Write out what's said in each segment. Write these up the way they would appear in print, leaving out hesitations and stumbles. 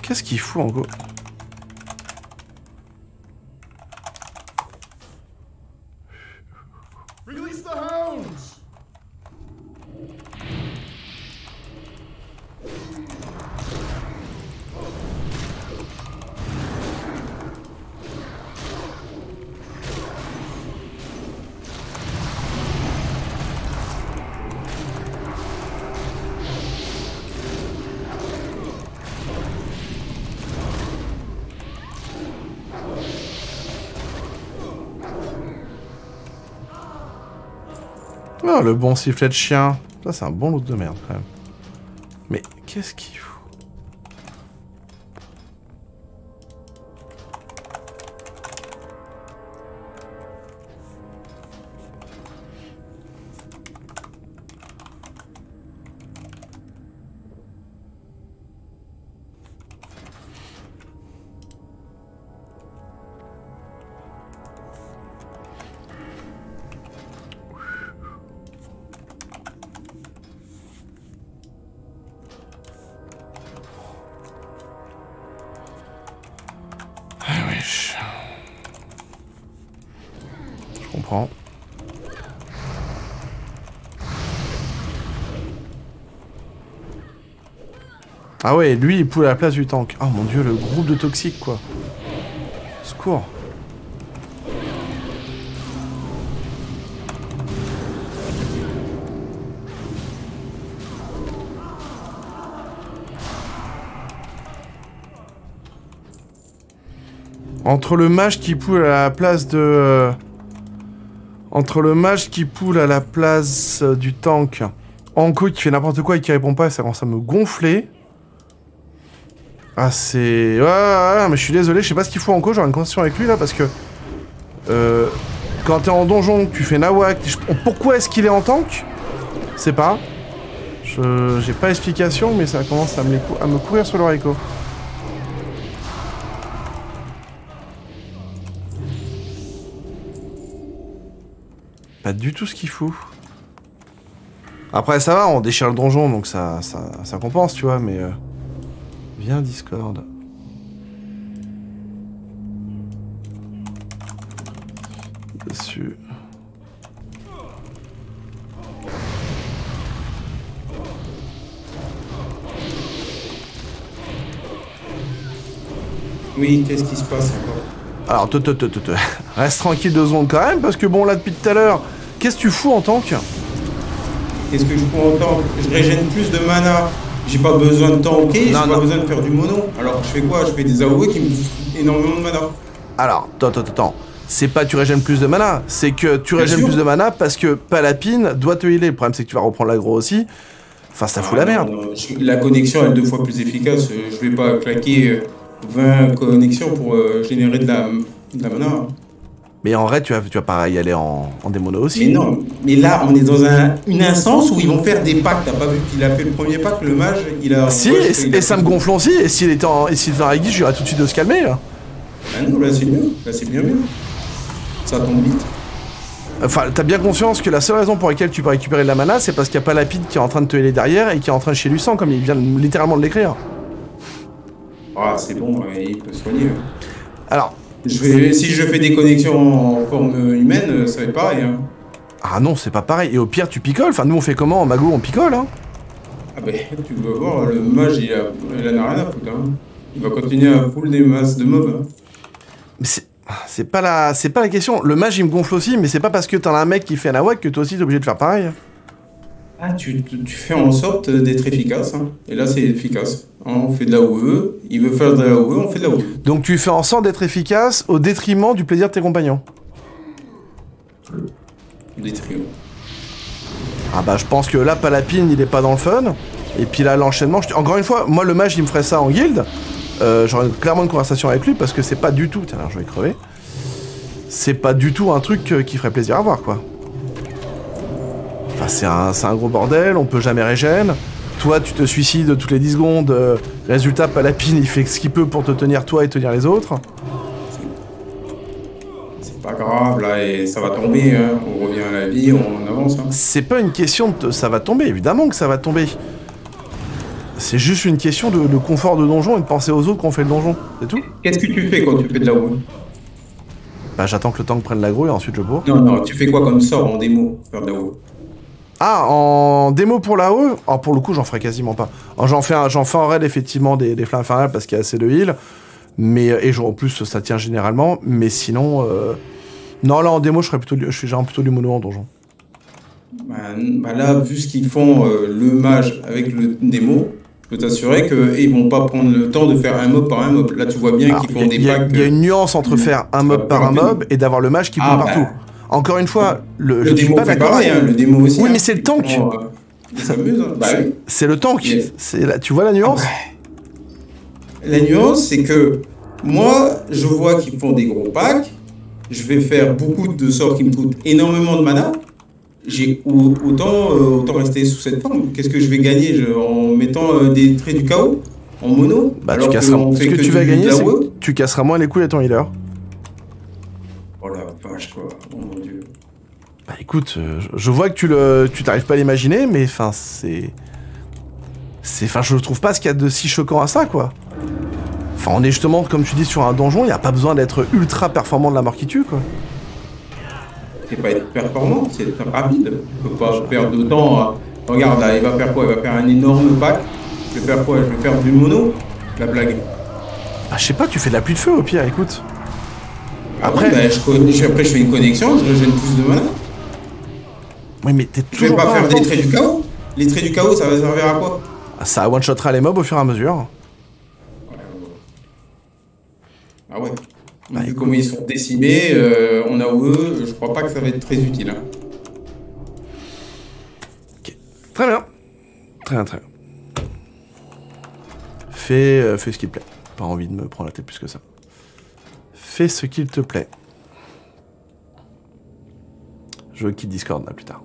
Qu'est-ce qu'il fout en gros? Oh, le bon sifflet de chien. Ça, c'est un bon lot de merde, quand même. Mais qu'est-ce qu'il fout? Je comprends. Ah ouais, lui il poule à la place du tank. Oh mon dieu, le groupe de toxiques quoi. Secours. Entre le mage qui poule à la place de... Entre le mage qui poule à la place du tank, Anko qui fait n'importe quoi et qui répond pas, ça commence à me gonfler. Ah c'est... Ouais, mais je suis désolé, je sais pas ce qu'il faut Anko, j'aurai une conversation avec lui là parce que... quand t'es en donjon, tu fais nawak, pourquoi est-ce qu'il est en tank? C'est pas. J'ai pas explication, mais ça commence à me courir sur l'orico. Pas du tout ce qu'il fout. Après ça va, on déchire le donjon, donc ça compense, tu vois, mais... Viens Discord. Dessus. Oui, qu'est-ce qui se passe encore? Alors, reste tranquille 2 secondes quand même, parce que bon, là, depuis tout à l'heure, qu'est-ce que tu fous en tank? Qu'est-ce que je fous en tank? Je régène plus de mana. J'ai pas besoin de tanker, j'ai pas besoin de faire du mono. Alors, je fais quoi? Je fais des AOE qui me font énormément de mana. Alors, attends. C'est pas tu régènes plus de mana, c'est que tu régènes plus de mana parce que Palapine doit te healer. Le problème, c'est que tu vas reprendre l'aggro aussi. Enfin, ça fout la merde. Non, la connexion est 2 fois plus efficace. Je vais pas claquer 20 connexions pour générer de la mana. Mais en vrai, tu vas pas y aller en démono aussi. Mais non, mais là, on est dans une instance où ils vont faire des packs. T'as pas vu qu'il a fait le premier pack, le mage, il a... Si, et ça me gonfle aussi. Et s'il était en Aegis, j'irais tout de suite de se calmer, là. Ah non, là, c'est mieux. Là, c'est bien mieux. Ça tombe vite. Enfin, t'as bien conscience que la seule raison pour laquelle tu peux récupérer de la mana, c'est parce qu'il y a pas Lapide qui est en train de te healer derrière et qui est en train de chier du sang, comme il vient littéralement de l'écrire. Ah, c'est bon, il peut soigner. Alors... Si je fais des connexions en forme humaine, ça va être pareil. Hein. Ah non, c'est pas pareil. Et au pire, tu picoles. Enfin, nous, on fait comment en Mago? On picole, hein. Ah ben, tu vas voir, le mage, il en a rien à foutre. Hein. Il va continuer à pull des masses de mobs. Hein. Mais c'est pas la question. Le mage, il me gonfle aussi, mais c'est pas parce que t'en as un mec qui fait un awak que toi aussi t'es obligé de faire pareil. Ah, tu fais en sorte d'être efficace. Hein. Et là, c'est efficace. On fait de la OE, il veut faire de la OE, on fait de la OE. Donc tu fais en sorte d'être efficace au détriment du plaisir de tes compagnons. Détriment. Ah bah je pense que là, Palapine, il est pas dans le fun. Et puis là, l'enchaînement... Encore une fois, moi, le mage, il me ferait ça en guilde. J'aurais clairement une conversation avec lui parce que c'est pas du tout... Tiens, alors je vais crever. C'est pas du tout un truc qui ferait plaisir à voir, quoi. Enfin, c'est un gros bordel, on peut jamais régène. Toi, tu te suicides toutes les 10 secondes. Résultat, Palapine, il fait ce qu'il peut pour te tenir toi et tenir les autres. C'est pas grave, là, et ça va tomber. Hein. On revient à la vie, on avance. Hein. C'est pas une question de... Ça va tomber, évidemment que ça va tomber. C'est juste une question de confort de donjon et de penser aux autres qu'on fait le donjon, c'est tout. Qu'est-ce que tu fais quand tu fais de la WoW? Bah j'attends que le tank prenne l'aggro et ensuite je bourre. Non, tu fais quoi comme sort en démo pour faire de la WoW? Ah, en démo pour la haut, alors pour le coup j'en ferai quasiment pas. J'en fais en raid effectivement des flammes infernales parce qu'il y a assez de heal, mais en plus ça tient généralement, mais sinon non là en démo je suis genre plutôt du mono en donjon. Bah là, vu ce qu'ils font le mage avec le démo, je peux t'assurer qu'ils vont pas prendre le temps de faire un mob par un mob. Là, tu vois bien qu'ils font des packs. Il y a une nuance entre faire un mob par un mob et d'avoir le mage qui peut partout. Encore une fois, je suis pas d'accord. Pareil, hein, le démo aussi. Oui, mais c'est le tank. Ils s'amusent. Hein. Bah, oui. C'est le tank. Yes. Tu vois la nuance? La nuance, c'est que moi, je vois qu'ils font des gros packs. Je vais faire beaucoup de sorts qui me coûtent énormément de mana. J'ai autant rester sous cette forme. Qu'est-ce que je vais gagner en mettant des traits du chaos en mono? Bah, alors ce que tu vas gagner, c'est que tu casseras moins les couilles à ton healer. Oh la vache, quoi. Oh mon dieu. Bah écoute, je vois que tu t'arrives pas à l'imaginer, mais enfin, je trouve pas ce qu'il y a de si choquant à ça, quoi. Enfin, on est justement, comme tu dis, sur un donjon, il n'y a pas besoin d'être ultra performant de la mort qui tue, quoi. C'est pas être performant, c'est être rapide. Tu peux pas perdre de temps. Regarde, là, il va faire quoi? Il va faire un énorme pack. Je vais faire quoi? Je vais faire du mono? La blague. Bah, je sais pas, tu fais de la pluie de feu au pire, écoute. Après, après je fais une connexion, je régène plus de mana. Oui, mais t'es toujours. Je vais pas faire des traits du chaos. Les traits du chaos, ça va servir à quoi? Ça one-shotera les mobs au fur et à mesure. Ah ouais. Bah, vu comment ils sont décimés, en AOE, je crois pas que ça va être très utile. Hein. Ok. Très bien. Très bien, très bien. Fais ce qu'il te plaît. Pas envie de me prendre la tête plus que ça. Fais ce qu'il te plaît. Je quitte Discord là plus tard.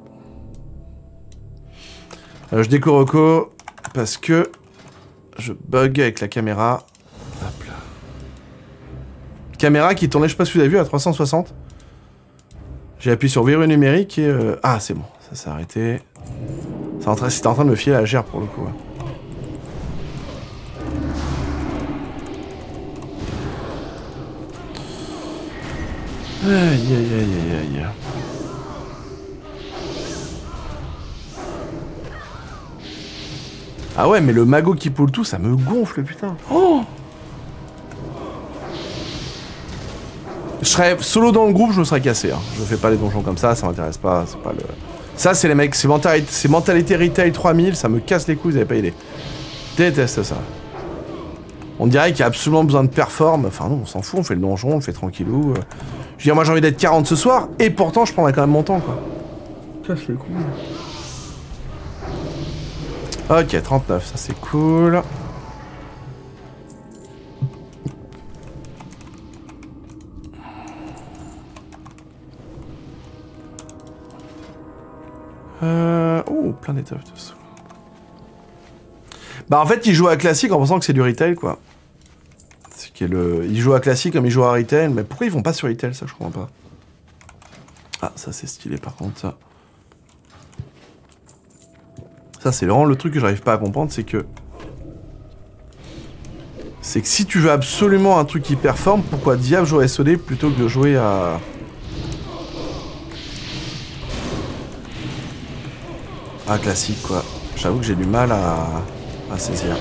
Je déco reco parce que je bug avec la caméra. Hop là. Caméra qui tournait, je sais pas si vous avez vu, à 360. J'ai appuyé sur verrouille numérique et... Ah, c'est bon, ça s'est arrêté. C'était en train de me filer la gère pour le coup. Ouais. Aïe, aïe, aïe, aïe, aïe. Ah ouais, mais le magot qui poule tout, ça me gonfle, putain. Oh! Je serais solo dans le groupe, je me serais cassé. Hein. Je fais pas les donjons comme ça m'intéresse pas. C'est pas le. Ça, c'est les mecs, c'est mentalité retail 3000, ça me casse les couilles, vous avez pas idée. Déteste ça. On dirait qu'il y a absolument besoin de perform. Enfin, non, on s'en fout, on fait le donjon, on le fait tranquillou. Je veux dire, moi j'ai envie d'être 40 ce soir, et pourtant je prendrais quand même mon temps, quoi. Casse les couilles. Ok, 39, ça c'est cool. Oh, plein d'étoffes de sous. Bah en fait, il joue à classique en pensant que c'est du retail, quoi. Il joue à classique comme il joue à retail, mais pourquoi ils vont pas sur retail, ça je comprends pas. Ah, ça c'est stylé par contre, ça. Ça c'est vraiment le truc que j'arrive pas à comprendre, c'est que... C'est que si tu veux absolument un truc qui performe, pourquoi diable jouer à SOD plutôt que de jouer à... Ah, classique, quoi. J'avoue que j'ai du mal à saisir.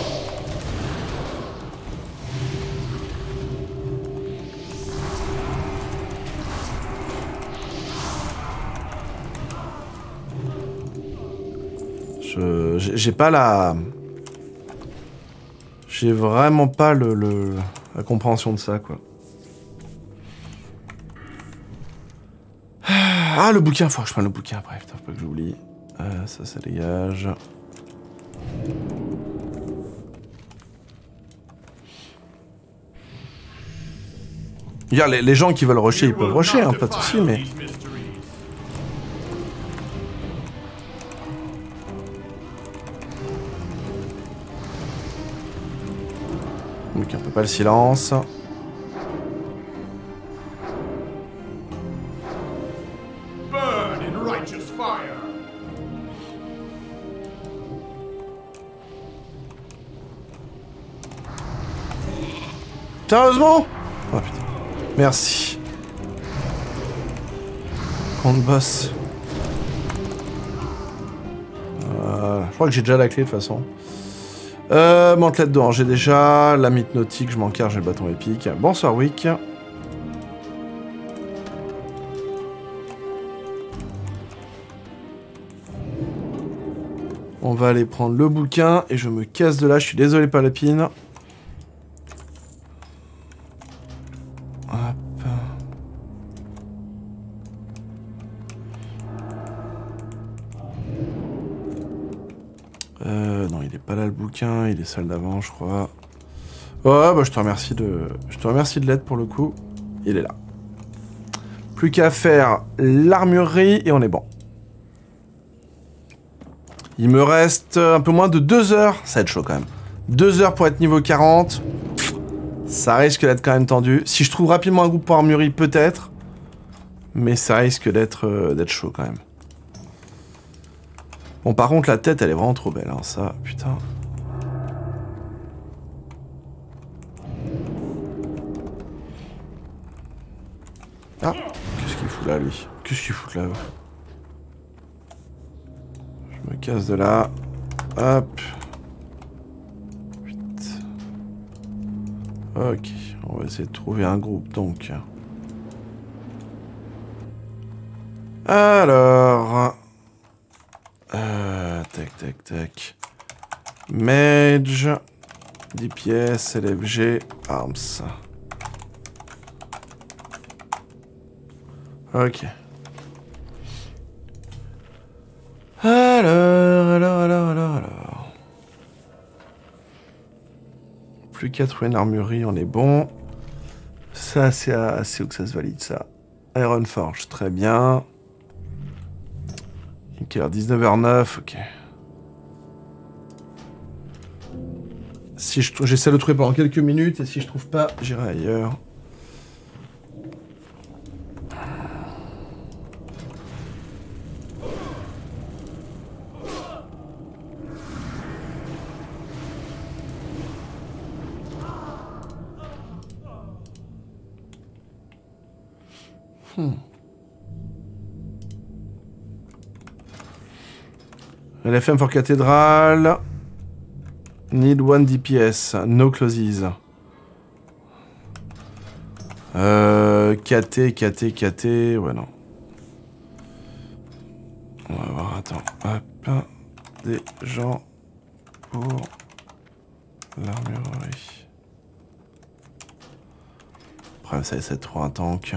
J'ai pas la... J'ai vraiment pas la compréhension de ça, quoi. Ah, le bouquin, faut que je prenne le bouquin après, putain, faut pas que j'oublie. Ça dégage. Regarde, les gens qui veulent rusher, ils peuvent rusher, hein, pas de soucis, mais... Donc un peu pas le silence. Sérieusement? Oh putain. Merci. Compte boss. Voilà. Je crois que j'ai déjà la clé de toute façon. Mantelette d'or, j'ai déjà. La mythe nautique, je m'en carre, j'ai le bâton épique. Bonsoir, Wick. On va aller prendre le bouquin et je me casse de là. Je suis désolé, Palapine. Hop. Non, il est pas là le bouquin, il est celle d'avant, je crois. Ouais, bah je te remercie de l'aide pour le coup. Il est là. Plus qu'à faire l'armurerie et on est bon. Il me reste un peu moins de 2 heures. Ça va être chaud quand même. 2 heures pour être niveau 40. Ça risque d'être quand même tendu. Si je trouve rapidement un groupe pour armurerie, peut-être. Mais ça risque d'être chaud quand même. Bon, par contre, la tête, elle est vraiment trop belle, hein, ça, putain. Ah, qu'est-ce qu'il fout là, lui? Qu'est-ce qu'il fout là? Je me casse de là. Hop. Putain. Ok, on va essayer de trouver un groupe, donc. Alors... tac, tac, tac. Mage, DPS, LFG, Arms. Ok. Alors. Plus qu'à trouver une armurerie, on est bon. Ça, c'est où que ça se valide, ça. Ironforge, très bien. Ok, 19h09, ok. Si j'essaie de le trouver pendant quelques minutes, et si je trouve pas, j'irai ailleurs. LFM for Cathedral. Need 1 DPS. No closes. KT. Ouais, non. On va voir, attends. Hop. Des gens pour l'armurerie. Le problème, ça essaie de trouver un tank.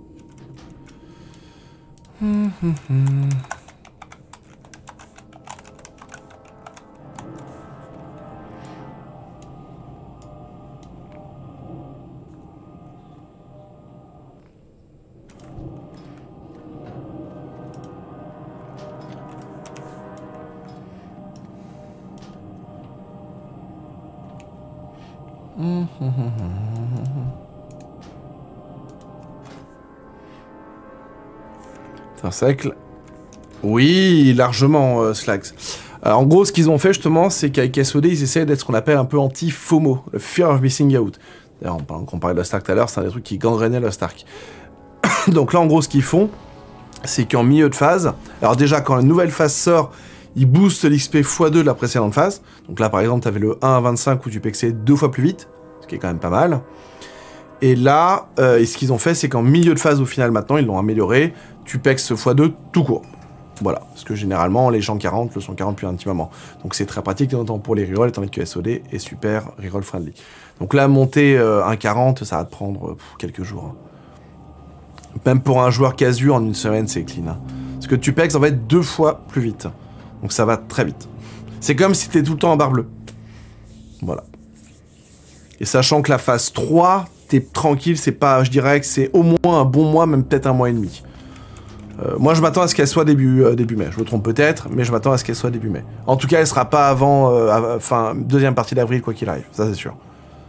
C'est vrai que... Oui, largement, Slags. En gros, ce qu'ils ont fait, justement, c'est qu'avec SOD, ils essaient d'être ce qu'on appelle un peu anti-FOMO, le Fear of Missing Out. D'ailleurs, on parlait de Lost Ark tout à l'heure, c'est un des trucs qui gangrénait Lost Ark. Donc là, en gros, ce qu'ils font, c'est qu'en milieu de phase... Alors déjà, quand une nouvelle phase sort, ils boostent l'XP x2 de la précédente phase. Donc là, par exemple, t'avais le 1 à 25 où tu pexais 2 fois plus vite, ce qui est quand même pas mal. Et là, ce qu'ils ont fait, c'est qu'en milieu de phase, au final, maintenant, ils l'ont amélioré, tu pexes x2 tout court. Voilà, parce que généralement, les gens 40 le sont 40 depuis un petit moment. Donc c'est très pratique, notamment pour les rerolls, étant donné que SOD est super reroll friendly. Donc là, monter un 40, ça va te prendre quelques jours. Hein. Même pour un joueur casu, en une semaine, c'est clean. Hein. Parce que tu pexes, en fait, 2 fois plus vite. Donc ça va très vite. C'est comme si t'es tout le temps en barre bleue. Voilà. Et sachant que la phase 3, t'es tranquille, c'est pas, je dirais que c'est au moins un bon mois, même peut-être un mois et demi. Moi, je m'attends à ce qu'elle soit début mai. Je me trompe peut-être, mais je m'attends à ce qu'elle soit début mai. En tout cas, elle sera pas avant, deuxième partie d'avril, quoi qu'il arrive. Ça, c'est sûr.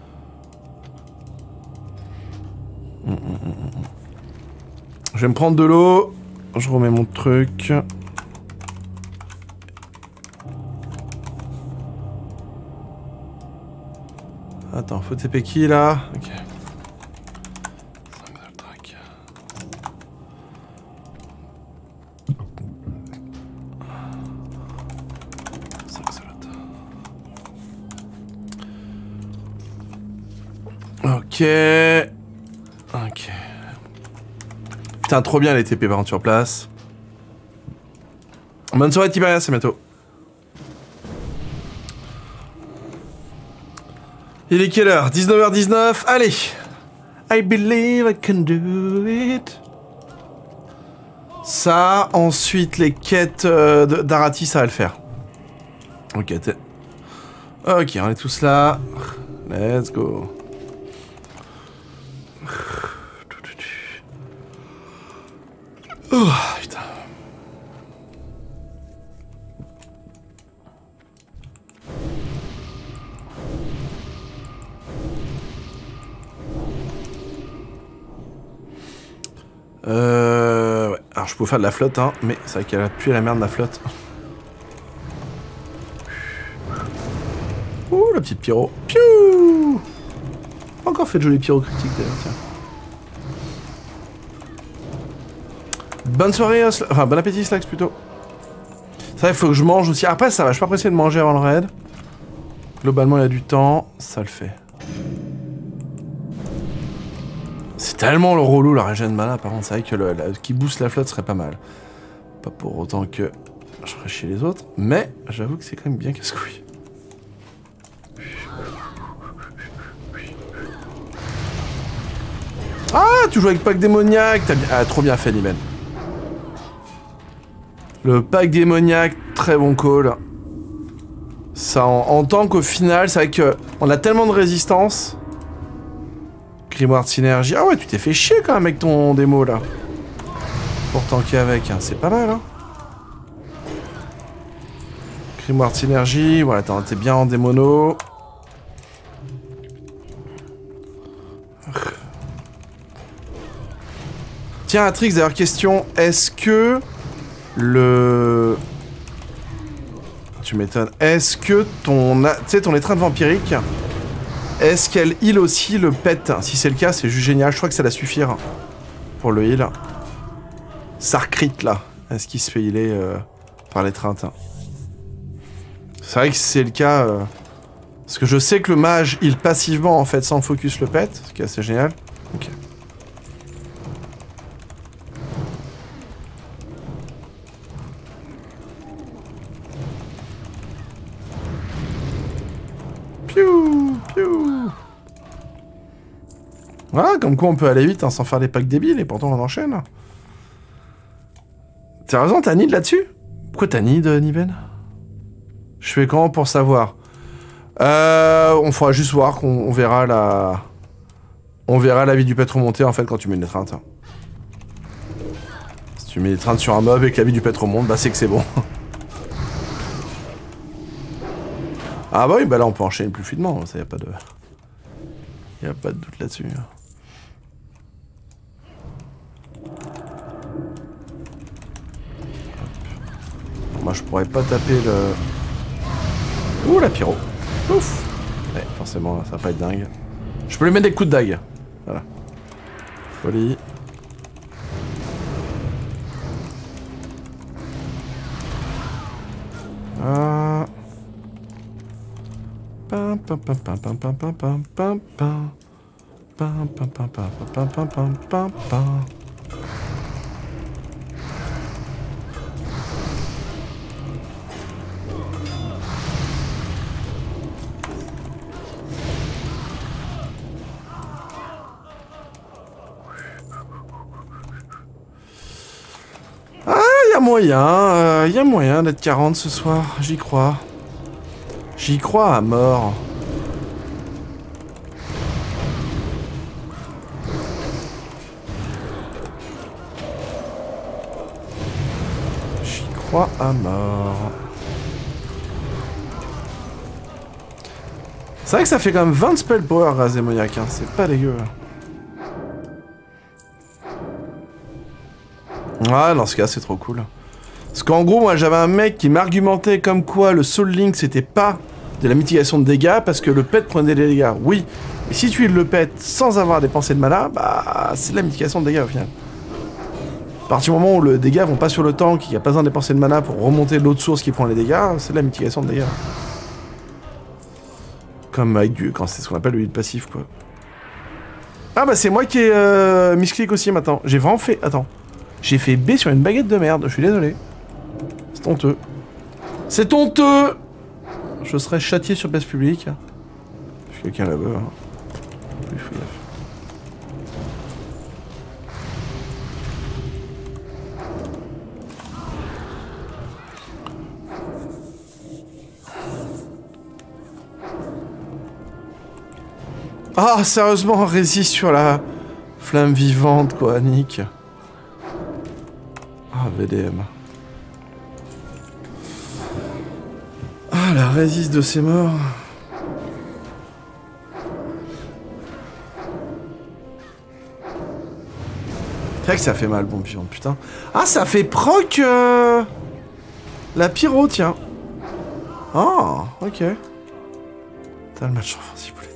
Je vais me prendre de l'eau. Je remets mon truc. Attends, faut TP qui là? Ok. Ok. Ok. Putain, trop bien les TP par contre sur place. Bonne soirée Tiberias, c'est bientôt. Il est quelle heure? 19h19, allez. I believe I can do it. Ça, ensuite les quêtes d'Arati, ça va le faire. Ok, ok, on est tous là. Let's go. Oh, putain. Ouais. Alors je peux faire de la flotte, hein, mais c'est vrai qu'elle a pué la merde la flotte. Ouh, la petite pyro. Piou! Encore fait de jolis pyrocritiques d'ailleurs, tiens. Bonne soirée, enfin bon appétit Slax plutôt. Ça il faut que je mange aussi. Après ça va, je suis pas pressé de manger avant le raid. Globalement il y a du temps, ça le fait. C'est tellement le relou la régène mana par contre, c'est vrai que qui booste la flotte serait pas mal. Pas pour autant que je ferais chier les autres, mais j'avoue que c'est quand même bien casse-couille. Ah, tu joues avec pack démoniaque, t'as bien... Ah, trop bien fait Niben. Le pack démoniaque, très bon call. Ça, en tant qu'au final, c'est vrai que on a tellement de résistance. Grimoire de synergie. Ah ouais, tu t'es fait chier quand même avec ton démo là. Pour tanker avec, hein. C'est pas mal, hein. Grimoire de synergie, voilà, t'es bien en démono. Tiens, Atrix, d'ailleurs, question, est-ce que le... Tu m'étonnes. Est-ce que ton... Tu sais, ton étreinte vampirique, est-ce qu'elle heal aussi le pet? Si c'est le cas, c'est juste génial. Je crois que ça va suffire pour le heal. Sarkrit, là. Est-ce qu'il se fait healer par l'étreinte? C'est vrai que c'est le cas... Parce que je sais que le mage heal passivement, en fait, sans focus le pet. Ce qui est assez génial. Ok. Piou, piou. Voilà, comme quoi on peut aller vite hein, sans faire des packs débiles et pourtant on enchaîne. T'as raison, t'as need là-dessus? Pourquoi t'as need, Niven? Je fais comment pour savoir? On fera juste voir qu'on verra la... On verra la vie du pet remonter en fait quand tu mets une étreinte. Si tu mets l'étreinte sur un mob et que la vie du pet remonte, bah c'est que c'est bon. Ah bah oui, bah là on peut enchaîner plus fluidement, ça y a pas de... Y a pas de doute là-dessus. Moi je pourrais pas taper le... Ouh la pyro. Ouf. Ouais, forcément ça va pas être dingue. Je peux lui mettre des coups de dague. Voilà. Folie. Ah. Pam pam pam pam pam pam pam pam pam pam pam pam pam pam pam pam pam pam. Ah, y a moyen d'être 40 ce soir, j'y crois. J'y crois à mort. J'y crois à mort. C'est vrai que ça fait quand même 20 spell power à Démoniaque, hein. C'est pas dégueu. Ouais, dans ce cas, c'est trop cool. Parce qu'en gros, moi, j'avais un mec qui m'argumentait comme quoi le Soul Link, c'était pas de la mitigation de dégâts parce que le pet prenait des dégâts. Oui, mais si tu le pet sans avoir dépensé de mana, bah c'est de la mitigation de dégâts au final. À partir du moment où les dégâts vont pas sur le tank, il n'y a pas besoin de dépenser de mana pour remonter l'autre source qui prend les dégâts, c'est de la mitigation de dégâts. Comme avec du... quand c'est ce qu'on appelle le heal passif, quoi. Ah bah c'est moi qui ai misclick aussi maintenant. J'ai vraiment fait... Attends. J'ai fait B sur une baguette de merde, je suis désolé. C'est honteux. C'est honteux! Je serai châtié sur place publique. Je suis quelqu'un là-bas. Hein. Oui, fais gaffe. Ah, sérieusement, résiste sur la flamme vivante, quoi, Nick. Ah, VDM. Ah, la résiste de ses morts. C'est vrai que ça fait mal, bon vivant, putain. Ah, ça fait proc la pyro, tiens. Ah, ok. T'as le match offensif, boulette.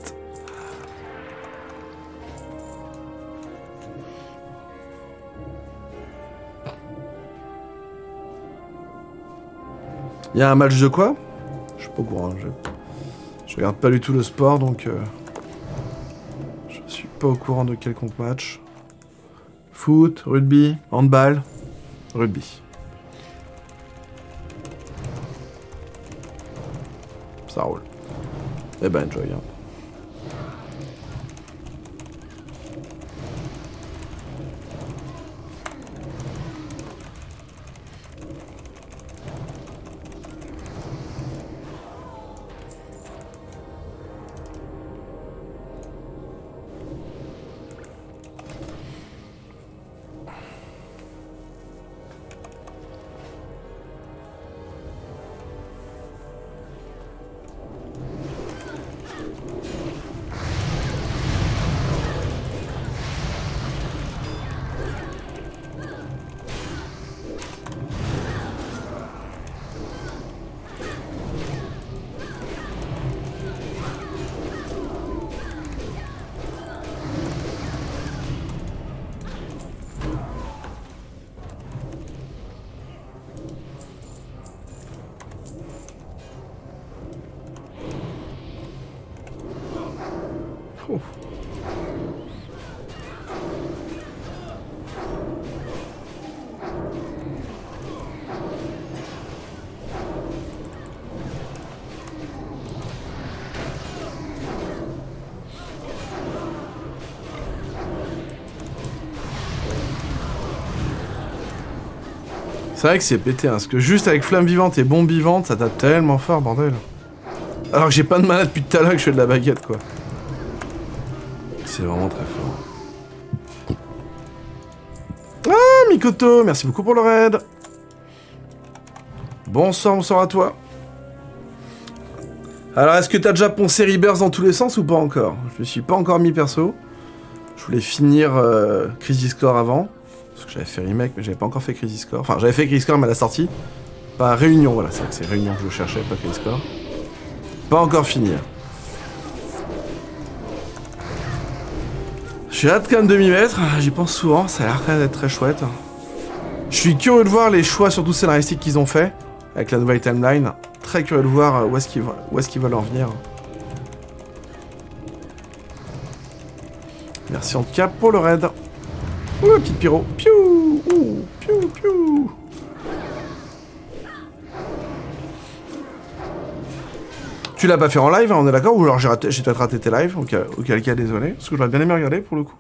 Il y a un match de quoi? Je suis pas au courant. Je regarde pas du tout le sport, donc je suis pas au courant de quelconque match. Foot, rugby, handball, rugby. Ça roule. Eh ben, enjoy. Hein. Oh. C'est vrai que c'est pété, hein, parce que juste avec flamme vivante et bombe vivante, ça tape tellement fort, bordel. Alors que j'ai pas de mana depuis tout à l'heure que je fais de la baguette, quoi. C'est vraiment très fort. Ah, Mikoto, merci beaucoup pour le raid. Bonsoir, bonsoir à toi. Alors, est-ce que t'as déjà poncé Rebirth dans tous les sens ou pas encore? Je me suis pas encore mis perso. Je voulais finir Crisis Core avant. Parce que j'avais fait remake, mais j'avais pas encore fait Crisis Core. Enfin, j'avais fait Crisis Core, mais à la sortie. Pas Réunion, voilà, c'est vrai que c'est Réunion que je cherchais, pas Crisis Core. Pas encore fini. J'ai hâte quand même de m'y mettre, j'y pense souvent, ça a l'air quand même d'être très chouette. Je suis curieux de voir les choix, surtout scénaristiques qu'ils ont fait, avec la nouvelle timeline. Très curieux de voir où est-ce qu'ils veulent en venir. Merci en tout cas pour le raid. Ouh, la petite pyro. Piou, ouh, piou, piou. Tu l'as pas fait en live, hein, on est d'accord? Ou alors j'ai peut-être raté tes lives, auquel cas désolé. Parce que j'aurais bien aimé regarder pour le coup.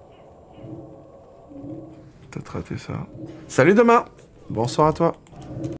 Peut-être raté ça. Salut demain. Bonsoir à toi.